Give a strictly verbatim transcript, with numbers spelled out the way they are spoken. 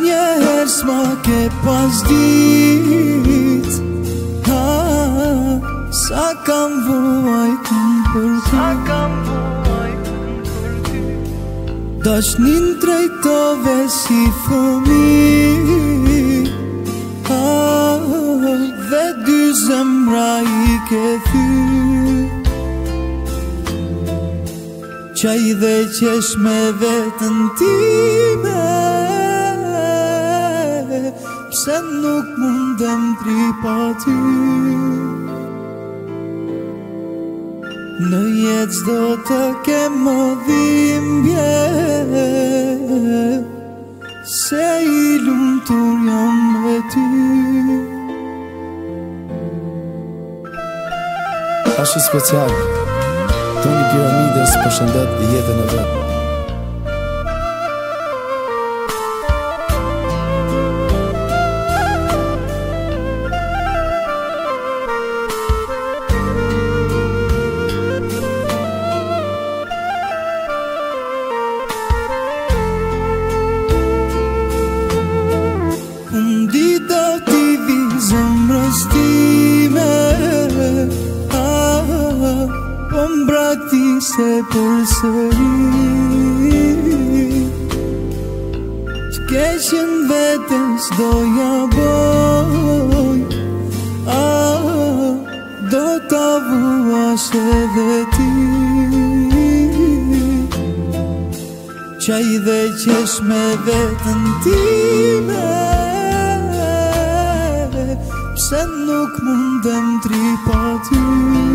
Asnjëherë s'ma ke pas dit ha, sa kam vuajtën për ty. Dashnin trajtove si fëmijë ha, dhe dy zemra i ke thyr. Qaj dhe qesh me vetën time, pse nuk mundem tri pa ty. Në jetë s'do të kem më dhimbje, se i lumtur jam me ty. Ashtë special Toni Piramides përshëndet jetën e vetë. Undi do t'i vi zemrës time, po mbrati se përsëri. T'keqen vetës doja boj, do t'a vuash edhe ti. Qaj dhe qesh me vetën time, pse nuk mundem tri pa ty.